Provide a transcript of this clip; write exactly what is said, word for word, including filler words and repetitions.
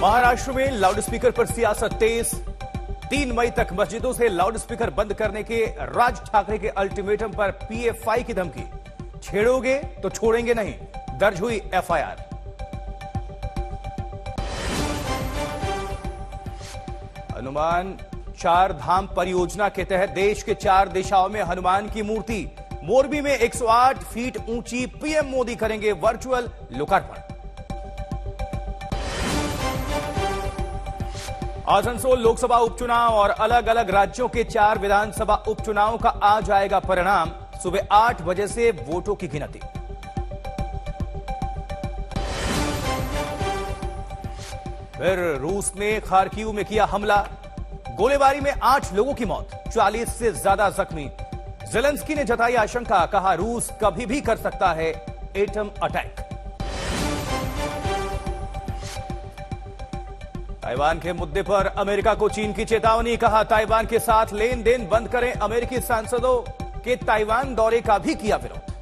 महाराष्ट्र में लाउडस्पीकर पर सियासत तेज। तीन मई तक मस्जिदों से लाउडस्पीकर बंद करने के राज ठाकरे के अल्टीमेटम पर पीएफआई की धमकी। छेड़ोगे तो छोड़ेंगे नहीं, दर्ज हुई एफआईआर। हनुमान चार धाम परियोजना के तहत देश के चार दिशाओं में हनुमान की मूर्ति। मोरबी में एक सौ आठ फीट ऊंची पीएम मोदी करेंगे वर्चुअल लोकार्पण। आसनसोल लोकसभा उपचुनाव और अलग अलग राज्यों के चार विधानसभा उपचुनावों का आज आएगा परिणाम। सुबह आठ बजे से वोटों की गिनती। फिर रूस ने खार्किव में किया हमला। गोलीबारी में आठ लोगों की मौत, चालीस से ज्यादा जख्मी। जेलेंस्की ने जताई आशंका, कहा रूस कभी भी कर सकता है एटम अटैक। ताइवान के मुद्दे पर अमेरिका को चीन की चेतावनी, कहा ताइवान के साथ लेन देन बंद करें। अमेरिकी सांसदों के ताइवान दौरे का भी किया विरोध।